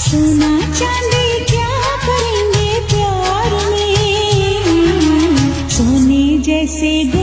सोना चांदी क्या करेंगे प्यार में, सोने जैसे